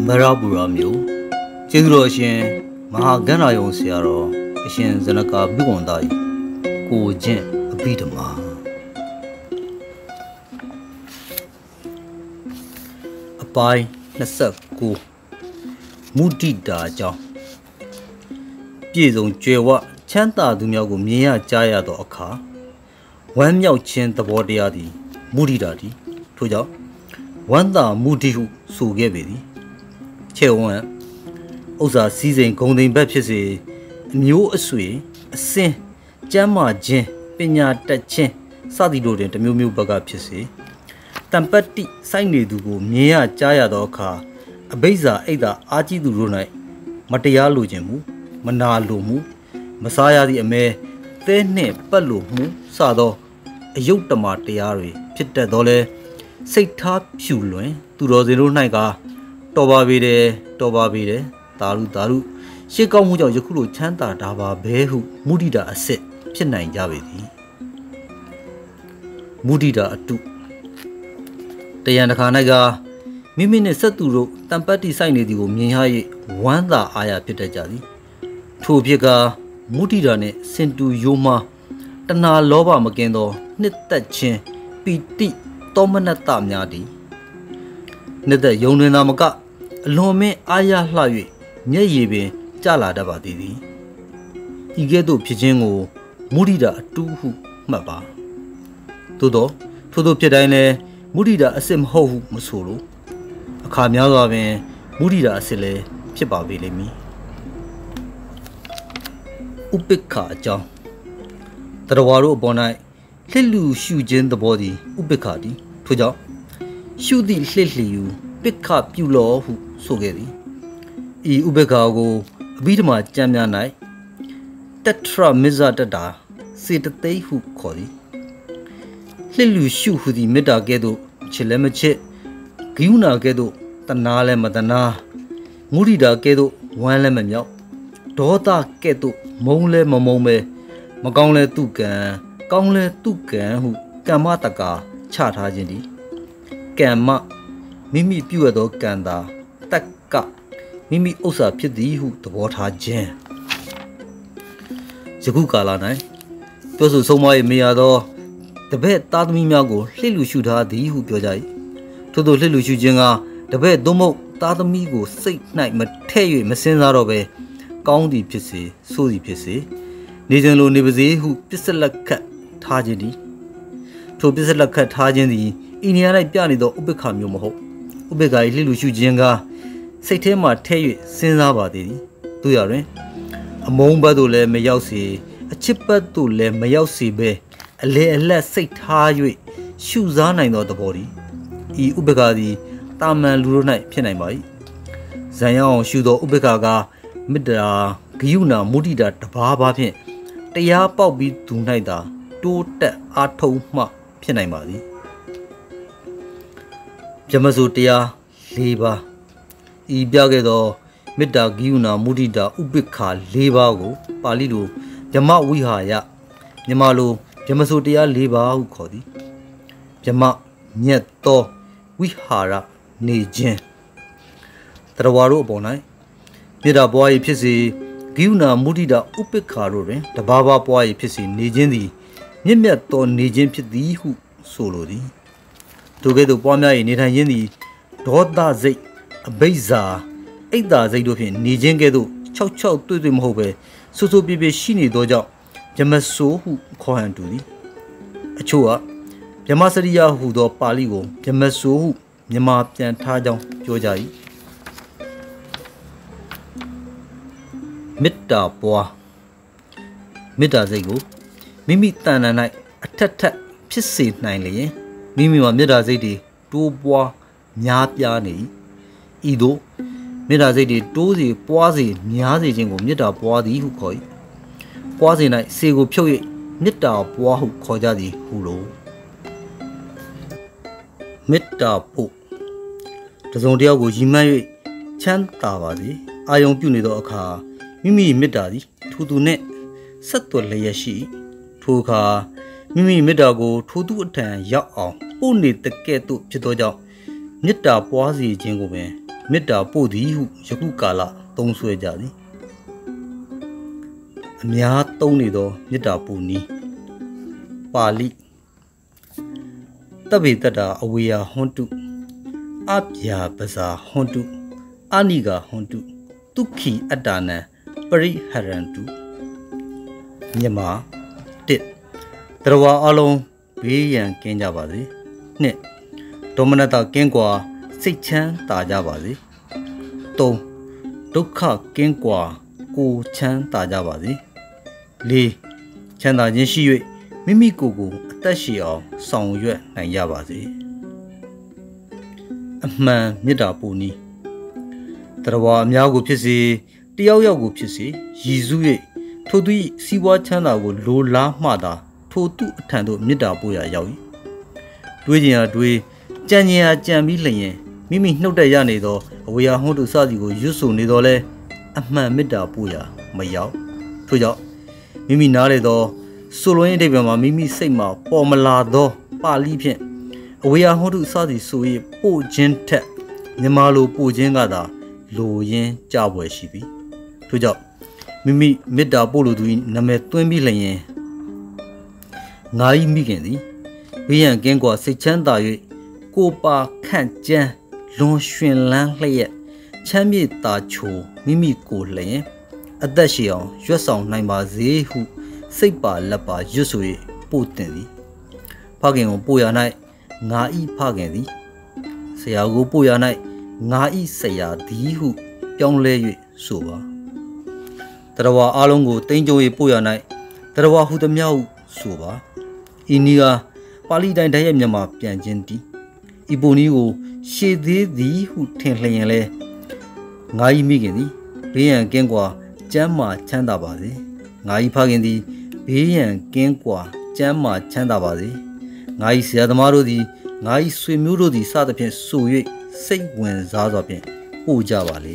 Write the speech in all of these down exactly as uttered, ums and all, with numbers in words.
Maraburamio, Chidroshin, Mahaganayon Siaro, Shin Zanaka Bugondai, Go Jen, a Bitama. A pie, Nasa Go Moody Daja Pizon Jewa, Chanta Dumiago Mia Jaya do Oka, one Yao Chen the body adi, Moody Daddy, Toja, one da Moody who so gave it. Chewan Oza season golden baptist new a sway, a sin, Jamma Jen, Pena Tachen, Sadi Rodent, a Miu Baga Pisse, Tampati, Sine Dugo, Mia Jaya doka, a Beza Ada Aji Durunai, Matea Lujemu, Mana Lumu, Masaya the Ame, Tene Palumu, Sado, a Yota Martiari, Pita Dole, say tap Shuluen, to Rosero Naga. Toba vide, Toba vide, Taru Taru, Shika Muja Yakulu Chanta Dava Behu, Mudida a set, Chennai Javedi Mudida a two. Tayanakanaga, Mimine Saturo, Tampati Sinidio, Mihai, Wanda Aya Pitajadi, Two Piega, Mudidane, Sentu Yuma, Tana Loba Magendo, Nitachen, Piti, Tomanata Nyadi. Neda Yonena Maga, Lome Aya Lavi, Nyebe, Jala Dabadi. Igedo Pijengo, Murida Tuhu Maba. Todo, Todo Piedine, Murida Asem Ho Musuru. A Kamyalave, Murida Asile, Piba Vilemi. Upeka Jam Tarawaro Bonai, Lilu Shujin the body, Upekadi, Tuja. Shudi lately you pick up you law who so gary. E Ubegago, Bidma Jamia night. Tetra Mizadada, say that they who call it. Lilu shoe who the Meda Gedo, Chilemache, Giuna Gedo, Tanale Madana, Murida Gedo, one lemon yaw, Dota Gedo, Mole Momome, Magonle Tukan, Gongle Tukan who Gamataka, Chatagindi. Gamma Mimi Puado Ganda, Taka Mimi Osa Pidi who the water jen. Zaguka Lana Tosu Somai Miado, the bed Tadmiago, Lilu Shuda, the who Piogai. To the Lilu Shujinga, the bed Domo, Tadamigo, Sick Night Mateo, Messenarobe, County Pissy, Sodi Pissy, Nijano Nibazi who Pistol Cat Tajidi. To Pistol Cat Tajidi. Indiana Pianido Ubecam Yomo Ubega Lilu Jenga Satema Tay Sinabadi do yare a Mombadole Mayausi a chipper to le Mayausi be a lay a less sate high shoes on I know the body E Ubegadi Taman Lurunai Pianamai Zayon Shudo Ubegaga Midra Giuna Mudida Tababa Pin Taya Bobby Tunaida Do that Ato Ma Pianamadi Jamazutia, Leba, Ibiagedo, Meda Giuna, Mudida, Ubika, Lebago, Palido, Jama Wihaya, Yamalo, Jamazutia, Leba, Ukodi, Jama, Nieto, Wihara, Nejen. Trawaro Bonai, Meda boy Pissy, Giuna, Mudida, Upikaro, the Baba boy Pissy, Nejendi, Nimeto, Nejen Pidi, who solodi. Together, Pamia in Italian, Doda Zay, a Beza, Ada Zaydopin, Nijengedo, Chow Chow to them Hobe, Soso Bibi Shini Doja, Jamaso who Kohan to thee. A Choa, Jamasaria who do Paligo, Jamaso who, Yama Pian Tajam, Jojai. Mitta Boa Mitta Zago, Mimi Tana night, a tat tat, pissy nine. Mimi Mira Zedi, two bois, Nyapiani, Ido, Mira Zedi, Dozi, Boazi, Nyazi Jingo, Mita Boadi who koi. Boazi night, Sego Pui, Nita Boa who kojadi, Hulo. Mita Po. The Zondiago Jimai, Chantavadi, Ion Punido Oka, Mimi Midadi, Tudunet, Sato Layashi, Tuka. Mimi Medago, Tudu Tan, Ya, only the Ketu Chitoja, Nita Boazi Jingo, မေတ္တာပို့သည်ဟုယခုကာလသုံးဆွဲကြသည်အများသုံးနေသောမေတ္တာပို့နည်းပါဠိတဗ္ဗေတ္တာအဝေယဟွန်တုအပြာပဇာဟွန်တုအာနိဂဟွန်တုဒုက္ခိအတ္တနံပရိဟရန္တုမြန်မာတစ်တရဝါအလုံးဘေးရန်ကင်းကြပါစေနှစ်ဒေါမနတကင်းကွာစိတ်ချမ်းသာကြပါစေသုံးဒုက္ခကင်းကွာကိုချမ်းသာကြပါစေလေးချမ်းသာခြင်းရှိ၍မိမိကိုယ်ကိုအသက်ရှည်အောင်ဆောင်ရွက်နိုင်ကြပါစေအမှန်မေတ္တာပို့နည်းတရဝါအများကိုဖြစ်စေတယောက်ယောက်ကိုဖြစ်စေရည်စူး၍ထိုသူ၏စီးပွားချမ်းသာကိုလိုလားမှသာထိုသူအထံသို့မေတ္တာပို့ရရောက်၏တွေးခြင်းဟာတွေးကြံခြင်းဟာကြံပြီးလျင်မိမိနှုတ်တက်ရနေသောအဝေယဟွန်းတုစသည်ကိုရွတ်ဆိုနေတော်လဲအမှန်မေတ္တာပို့ရမရောက်ထို့ကြောင့်မိမိနားလေသောဆိုလိုရင်းအဓိပ္ပာယ်မှာမိမိစိတ်မှာပေါ်မလာသောပါဠိဖြင့်အဝေယဟွန်းတုစသည်ဆို၍ပို့ခြင်းထက်မြန်မာလိုပို့ခြင်းကသာလိုရင်းကြပွယ်ရှိသည်ထို့ကြောင့်မိမိမေတ္တာပို့လိုသူ၏နာမည်သွင်းပြီးလျင်ငါ၏မိခင်သည်ဘေးရန်ကင်းကွာစိတ်ချမ်းသာ၍ကိုပါခန့်ကျန်းလွန်ရွှင်လန်းလျက်ချမ်းမြေ့သာချိုမိမိကိုလျင်အသက်ရှည်အောင်ရွတ်ဆောင်နိုင်ပါစေဟုစိတ်ပါလက်ပါရွတ်ဆို၍ပို့တင်သည်ဖခင်ကိုပို့ရ၌ငါဤဖခင်သည်ဆရာကိုပို့ရ၌ငါဤဆရာသည်ဟုပြောင်းလဲ၍ဆိုပါတရဝါအလုံးကိုတင်းကြိုး၍ပို့ရ၌တရဝါဟုသမျှဟုဆိုပါဤနည်းကပါဠိတိုင်းတည်းရဲ့မြန်မာပြန်ခြင်းတည်ဤပုံနည်းကိုရှေသေးသည်ဟုထင်လျင်လဲငါဤမိခင်သည်ဘေးရန်ကင်းကွာကျမ်းမာချမ်းသာပါစေငါဤဖခင်သည်ဘေးရန်ကင်းကွာကျမ်းမာချမ်းသာပါစေငါဤဆရာသမားတို့သည်ငါဤဆွေမျိုးတို့သည်စသဖြင့်ဆို၍စိတ်ဝင်စားစွာဖြင့်ပို့ကြပါလေ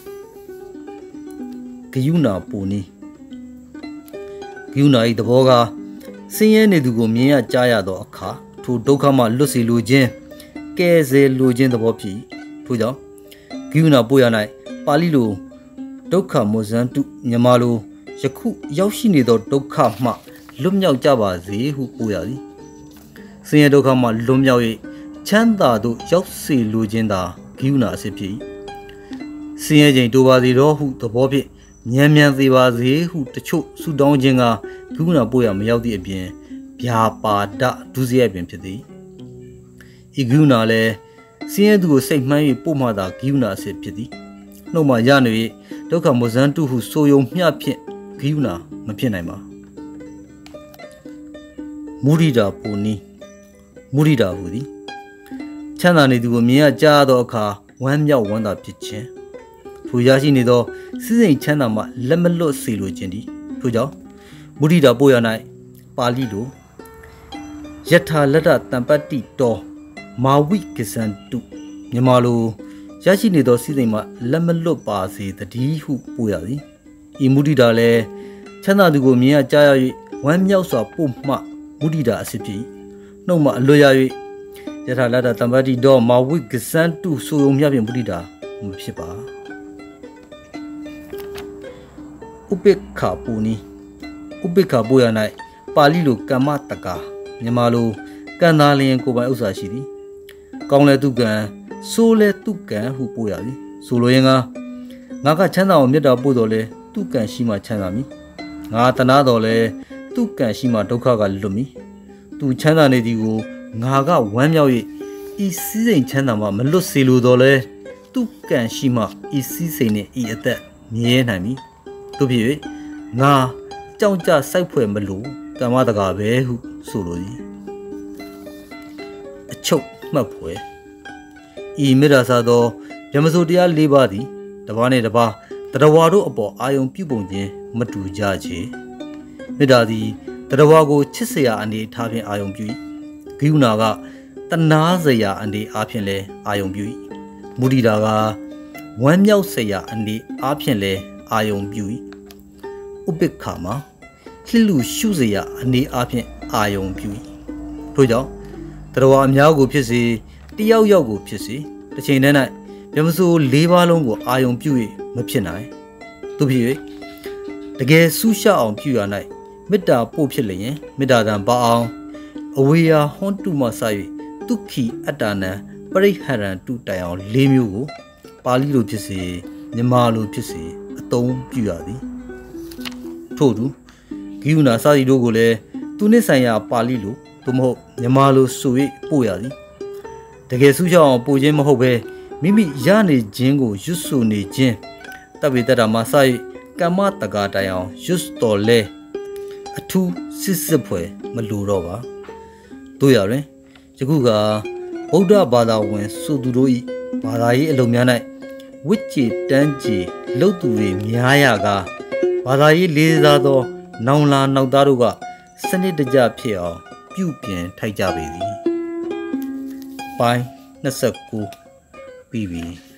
ဂယုဏပို့နည်းဂယုဏဤသဘောကဆင်းရဲနေသူကိုမြင်ရကြားရသောအခါထိုဒုက္ခမှလွတ်စေလိုခြင်းကယ်ဆယ်လိုခြင်းသဘောဖြစ်ထို့ကြောင့်ဂယုဏပို့ရ၌ပါဠိလိုဒုက္ခမောဇန်တုမြန်မာလိုယခုရောက်ရှိနေသောဒုက္ခမှလွတ်မြောက်ကြပါစေဟုပို့ရသည်ဆင်းရဲဒုက္ခမှလွတ်မြောက်၍ချမ်းသာသို့ရောက်စေလိုခြင်းသာဂယုဏအစစ်ဖြစ်ဆင်းရဲခြင်းတိုးပါစေတော့ဟုသဘောဖြင့်ဉာဏ်ဉာဏ်သေးပါစေဟုတချို့ဆုတောင်းခြင်းကဂယုဏပို့ရမရောက်သည့်အပြင်ဗျာပါဒဒုစရိုက်ပင်ဖြစ်သည်ဤဂယုဏလည်းဆင်းရဲသူကိုစိတ်မှန်း၍ပို့မှသာဂယုဏအစစ်ဖြစ်သည်နှုတ်မှရနေ၍ဒုက္ခမောဇန်တုဟုဆိုယုံမျှဖြင့်ဂယုဏမဖြစ်နိုင်ပါမုဒိတာပို့နည်းမုဒိတာဟူသည်ချမ်းသာနေသူကိုမြင်ရကြားသောအခါဝမ်းမြောက်ဝမ်းသာဖြစ်ခြင်းထိုရရှိနေသောစိစိမ်ချမ်းသာမှလက်မလွတ်စေလိုခြင်းသည်ထို့ကြောင့်မုဒိတာပို့ရ၌ပါဠိလိုယထာလတ္တတံပတ္တိတောမာဝိကဇန္တုမြန်မာလိုရရှိနေသောစိစိမ်မှလက်မလွတ်ပါစေတည်းဟုပို့ရသည်ဤမုဒိတာလည်းချမ်းသာသူကိုမြင်ရကြားရ၍ဝမ်းမြောက်စွာပို့မှမုဒိတာအစစ်ဖြစ်နှုတ်မှအလွတ်ရ၍ယထာလတ္တတံပတ္တိတောမာဝိကဇန္တုဆိုုံမြဖြင့်မုဒိတာမဖြစ်ပါဥပိ္ပခာပို့နည်းဥပိ္ပခာပို့ရ၌ပါဠိလိုကမ္မတကာမြန်မာလိုကံသားလျင်ကိုယ်ပိုင်ဥစ္စာရှိသည်ကောင်းလဲသူကံဆိုးလဲသူကံဟုပို့ရသည်ဆိုလိုရင်ကငါကချမ်းသာအောင်မေတ္တာပို့တော်လဲသူကံရှိမှချမ်းသာမည်ငါတနာတော်လဲသူကံရှိမှဒုက္ခကလွတ်မည်သူချမ်းသာနေသည်ကိုငါကဝမ်းမြောက်၍ဤစည်းစိမ်ချမ်းသာမှမလွတ်စေလိုတော်လဲသူကံရှိမှဤစည်းစိမ်နှင့်ဤအသက်မြဲနိုင်မည်တို့ဖြစ်၍ငါကြောက်ကြစိုက်ဖွယ်မလို့ကမ္မတကာပဲဟုဆိုလိုသည်အချုပ်မှတ်ဖွယ်ဤမေတ္တာစာသောဗြဟ္မစိုတရား၄ပါးသည်တစ်ပါးနှင့်တစ်ပါးတရဝါတို့အပေါ်အာယုံပြုပုံခြင်းမတူကြချေမေတ္တာသည်တရဝါကိုချစ်စရာအနေထားဖြင့်အာယုံပြု၏ဂယုဏကတနာစရာအနေအားဖြင့်လည်းအာယုံပြု၏မုဒိတာကဝမ်းမြောက်စရာအနေအားဖြင့်လည်းအာယုံပြု၏ဥပိ္ပခာမှာလှလူရှုစရာအနေအားဖြင့်အာယုံပြု၏ထို့ကြောင့်တရဝါအများကိုဖြစ်စေတယောက်ယောက်ကိုဖြစ်စေတစ်ချိန်တည်း၌ဗြဟ္မစိုလလေးပါးလုံးကိုအာယုံပြု၍မဖြစ်နိုင်သူဖြစ်၍တကယ်ဆူးရှောက်အောင်ပြုရ၌မေတ္တာပို့ဖြစ်လျင်မေတ္တာတံပါအောင်အဝေယဟွန်တုမှစ၍ဒုက္ခိအတ္တနံပရိဟရံတုတိုင်အောင်၄မျိုးကိုပါဠိလိုဖြစ်စေမြန်မာလိုဖြစ်စေအသုံးပြုရသည်ထို့သူဂိယုဏစာစီတို့ကိုလည်းသူနှင့်ဆိုင်ရာပါဠိလိုသို့မဟုတ်မြန်မာလိုဆို၍ပို့ရသည်တကယ်ဆူးရှောက်အောင်ပို့ခြင်းမဟုတ်ဘဲမိမိရနေခြင်းကိုရွတ်ဆိုနေခြင်းတပိတ္တမှာစ၍ကမ္မတကာတိုင်အောင်ရွတ်တော်လဲအထူးစစ်စစ်ဖွယ်မလိုတော့ပါတို့ရတွင်ယခုကဗုဒ္ဓဘာသာဝင်ဆိုသူတို့၏ဘာသာရေးအလုံးများ၌ဝိကျေတန်းကြည်လှုပ်သူတွေများရကားဘာသာရေးလေးစားသောနောင်လာနောက်သားတို့ကစနစ်တကျဖြစ်အောင်ပြုပြင်ထိုက်ကြပေသည်ပိုင်းနှစ်ဆယ့်ကိုပြီးပြီ